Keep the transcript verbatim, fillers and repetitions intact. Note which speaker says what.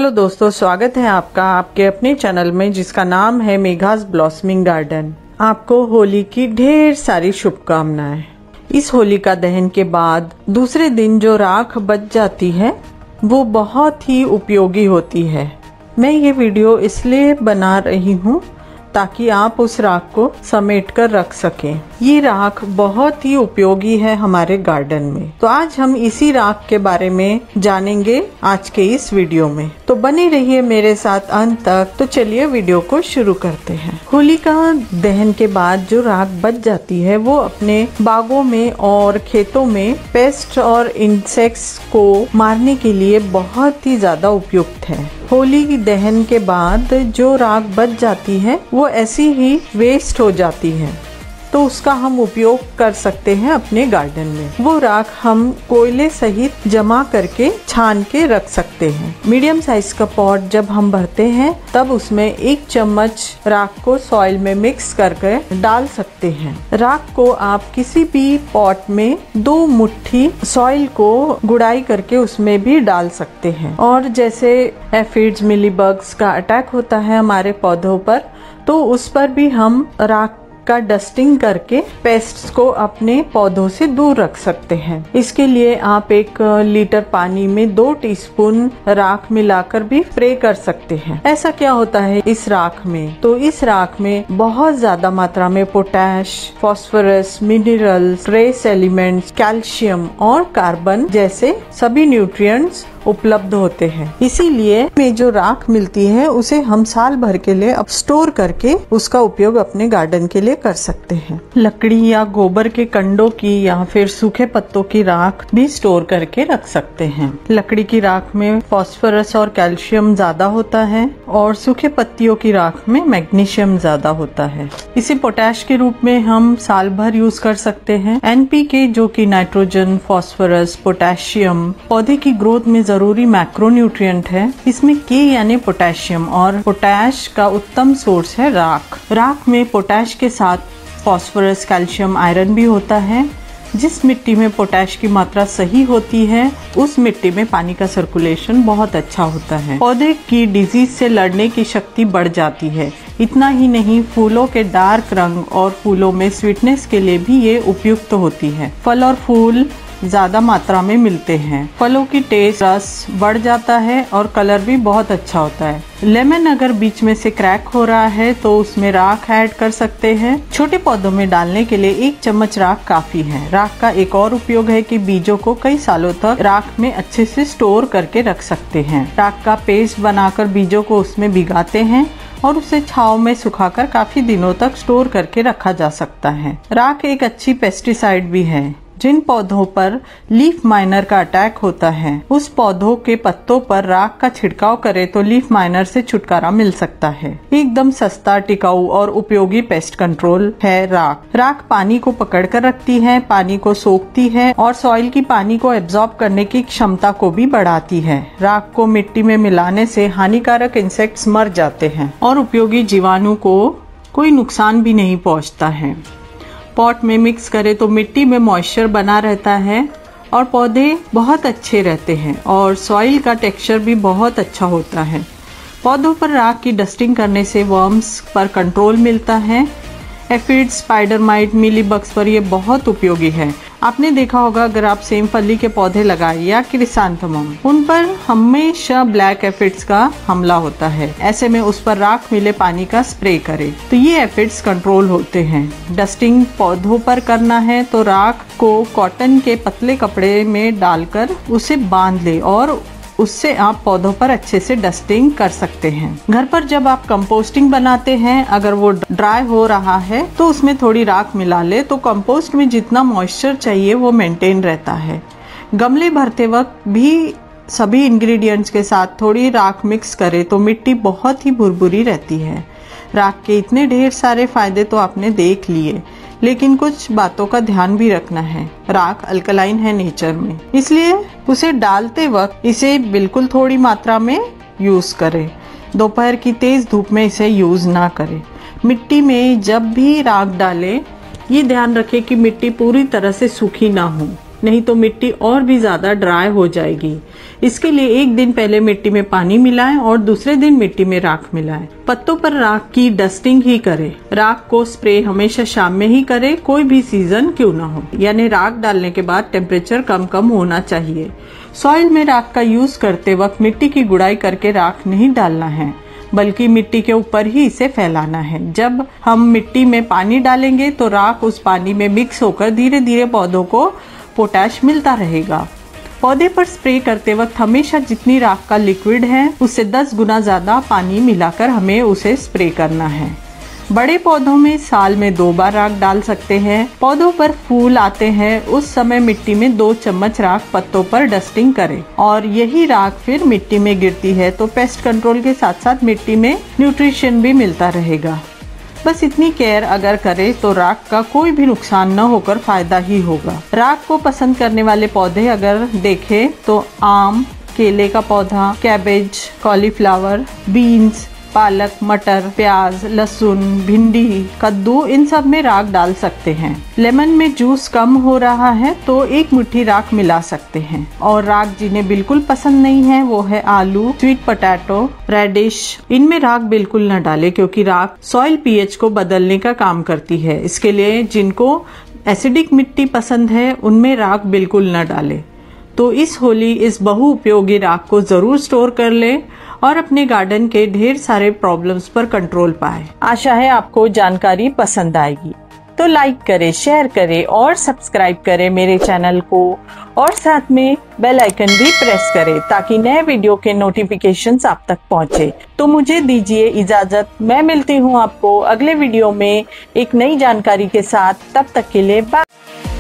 Speaker 1: Hello दोस्तों, स्वागत है आपका आपके अपने चैनल में जिसका नाम है मेघास ब्लॉसमिंग गार्डन। आपको होली की ढेर सारी शुभकामनाएं। इस होलिका दहन के बाद दूसरे दिन जो राख बच जाती है वो बहुत ही उपयोगी होती है। मैं ये वीडियो इसलिए बना रही हूँ ताकि आप उस राख को समेट कर रख सकें। ये राख बहुत ही उपयोगी है हमारे गार्डन में। तो आज हम इसी राख के बारे में जानेंगे आज के इस वीडियो में। तो बने रहिए मेरे साथ अंत तक। तो चलिए वीडियो को शुरू करते हैं। होलिका दहन के बाद जो राख बच जाती है वो अपने बागों में और खेतों में पेस्ट और इंसेक्ट्स को मारने के लिए बहुत ही ज्यादा उपयुक्त है। होली की दहन के बाद जो राख बच जाती है वो ऐसी ही वेस्ट हो जाती है, तो उसका हम उपयोग कर सकते हैं अपने गार्डन में। वो राख हम कोयले सहित जमा करके छान के रख सकते हैं। मीडियम साइज का पॉट जब हम भरते हैं तब उसमें एक चम्मच राख को सॉइल में मिक्स करके डाल सकते हैं। राख को आप किसी भी पॉट में दो मुट्ठी सॉइल को गुड़ाई करके उसमें भी डाल सकते हैं। और जैसे एफिड्स, मिलीबग्स का अटैक होता है हमारे पौधों पर, तो उस पर भी हम राख का डस्टिंग करके पेस्ट्स को अपने पौधों से दूर रख सकते हैं। इसके लिए आप एक लीटर पानी में दो टीस्पून राख मिलाकर भी स्प्रे कर सकते हैं। ऐसा क्या होता है इस राख में? तो इस राख में बहुत ज्यादा मात्रा में potash, phosphorus, minerals, trace elements, calcium और कार्बन जैसे सभी न्यूट्रिएंट्स उपलब्ध होते हैं। इसीलिए में जो राख मिलती है उसे हम साल भर के लिए अब स्टोर करके उसका उपयोग अपने गार्डन के लिए कर सकते हैं। लकड़ी या गोबर के कंडों की या फिर सूखे पत्तों की राख भी स्टोर करके रख सकते हैं। लकड़ी की राख में फॉस्फोरस और कैल्शियम ज्यादा होता है और सूखे पत्तियों की राख में मैग्नीशियम ज्यादा होता है। इसे पोटैश के रूप में हम साल भर यूज कर सकते हैं। एनपीके जो कि नाइट्रोजन, फॉस्फोरस, पोटेशियम पौधे की ग्रोथ में जरूरी मैक्रोन्यूट्रिएंट है। इसमें के यानी पोटेशियम और पोटैश का उत्तम सोर्स है राख। राख में पोटैश के साथ फॉस्फोरस, कैल्शियम, आयरन भी होता है। जिस मिट्टी में पोटैश की मात्रा सही होती है उस मिट्टी में पानी का सर्कुलेशन बहुत अच्छा होता है। पौधे की डिजीज से लड़ने की शक्ति बढ़ जाती है। इतना ही नहीं, फूलों के डार्क रंग और फूलों में स्वीटनेस के लिए भी ये उपयुक्त होती है। फल और फूल ज्यादा मात्रा में मिलते हैं। फलों की टेस्ट, रस बढ़ जाता है और कलर भी बहुत अच्छा होता है। लेमन अगर बीच में से क्रैक हो रहा है तो उसमें राख ऐड कर सकते हैं। छोटे पौधों में डालने के लिए एक चम्मच राख काफी है। राख का एक और उपयोग है कि बीजों को कई सालों तक राख में अच्छे से स्टोर करके रख सकते हैं। राख का पेस्ट बनाकर बीजों को उसमें भिगाते हैं और उसे छांव में सुखाकर काफी दिनों तक स्टोर करके रखा जा सकता है। राख एक अच्छी पेस्टिसाइड भी है। जिन पौधों पर लीफ माइनर का अटैक होता है उस पौधों के पत्तों पर राख का छिड़काव करे तो लीफ माइनर से छुटकारा मिल सकता है। एकदम सस्ता, टिकाऊ और उपयोगी पेस्ट कंट्रोल है राख। राख पानी को पकड़ कर रखती है, पानी को सोखती है और सॉइल की पानी को एब्जॉर्ब करने की क्षमता को भी बढ़ाती है। राख को मिट्टी में मिलाने से हानिकारक इंसेक्ट्स मर जाते हैं और उपयोगी जीवाणु को कोई नुकसान भी नहीं पहुँचता है। पॉट में मिक्स करें तो मिट्टी में मॉइस्चर बना रहता है और पौधे बहुत अच्छे रहते हैं और सॉइल का टेक्सचर भी बहुत अच्छा होता है। पौधों पर राख की डस्टिंग करने से वर्म्स पर कंट्रोल मिलता है। एफिड्स, स्पाइडर माइट, मिलीबग्स पर ये बहुत उपयोगी है। आपने देखा होगा अगर आप सेम फली के पौधे लगाए या क्रिसैंथेमम, उन पर हमेशा ब्लैक एफिड्स का हमला होता है। ऐसे में उस पर राख मिले पानी का स्प्रे करें तो ये एफिड्स कंट्रोल होते हैं। डस्टिंग पौधों पर करना है तो राख को कॉटन के पतले कपड़े में डालकर उसे बांध ले और उससे आप पौधों पर अच्छे से डस्टिंग कर सकते हैं। घर पर जब आप कंपोस्टिंग बनाते हैं, अगर वो ड्राई हो रहा है तो उसमें थोड़ी राख मिला ले तो कंपोस्ट में जितना मॉइस्चर चाहिए वो मेंटेन रहता है। गमले भरते वक्त भी सभी इंग्रेडिएंट्स के साथ थोड़ी राख मिक्स करें तो मिट्टी बहुत ही भुरभुरी रहती है। राख के इतने ढेर सारे फायदे तो आपने देख लिए, लेकिन कुछ बातों का ध्यान भी रखना है। राख अल्कलाइन है नेचर में, इसलिए उसे डालते वक्त इसे बिल्कुल थोड़ी मात्रा में यूज करें। दोपहर की तेज धूप में इसे यूज ना करें। मिट्टी में जब भी राख डालें ये ध्यान रखें कि मिट्टी पूरी तरह से सूखी ना हो। नहीं तो मिट्टी और भी ज्यादा ड्राई हो जाएगी। इसके लिए एक दिन पहले मिट्टी में पानी मिलाएं और दूसरे दिन मिट्टी में राख मिलाएं। पत्तों पर राख की डस्टिंग ही करें। राख को स्प्रे हमेशा शाम में ही करें, कोई भी सीजन क्यों ना हो, यानी राख डालने के बाद टेम्परेचर कम कम होना चाहिए। सॉइल में राख का यूज करते वक्त मिट्टी की गुड़ाई करके राख नहीं डालना है, बल्कि मिट्टी के ऊपर ही इसे फैलाना है। जब हम मिट्टी में पानी डालेंगे तो राख उस पानी में मिक्स होकर धीरे धीरे पौधों को पोटैश मिलता रहेगा। पौधे पर स्प्रे करते वक्त हमेशा जितनी राख का लिक्विड है उससे दस गुना ज्यादा पानी मिलाकर हमें उसे स्प्रे करना है। बड़े पौधों में साल में दो बार राख डाल सकते हैं। पौधों पर फूल आते हैं उस समय मिट्टी में दो चम्मच राख पत्तों पर डस्टिंग करें और यही राख फिर मिट्टी में गिरती है तो पेस्ट कंट्रोल के साथ साथ मिट्टी में न्यूट्रिशन भी मिलता रहेगा। बस इतनी केयर अगर करें तो राख का कोई भी नुकसान न होकर फायदा ही होगा। राख को पसंद करने वाले पौधे अगर देखें तो आम, केले का पौधा, कैबेज, कॉलीफ्लावर, बीन्स, पालक, मटर, प्याज, लहसुन, भिंडी, कद्दू, इन सब में राख डाल सकते हैं। लेमन में जूस कम हो रहा है तो एक मुट्ठी राख मिला सकते हैं। और राख जिन्हें बिल्कुल पसंद नहीं है वो है आलू, स्वीट पोटैटो, रेडिश, इनमें राख बिल्कुल न डालें क्योंकि राख सॉइल पीएच को बदलने का काम करती है। इसके लिए जिनको एसिडिक मिट्टी पसंद है उनमें राख बिल्कुल न डालें। तो इस होली इस बहु उपयोगी राख को जरूर स्टोर कर ले और अपने गार्डन के ढेर सारे प्रॉब्लम्स पर कंट्रोल पाए। आशा है आपको जानकारी पसंद आएगी, तो लाइक करें, शेयर करें और सब्सक्राइब करें मेरे चैनल को और साथ में बेल आइकन भी प्रेस करें ताकि नए वीडियो के नोटिफिकेशंस आप तक पहुंचे। तो मुझे दीजिए इजाजत, मैं मिलती हूं आपको अगले वीडियो में एक नई जानकारी के साथ। तब तक के लिए बाय।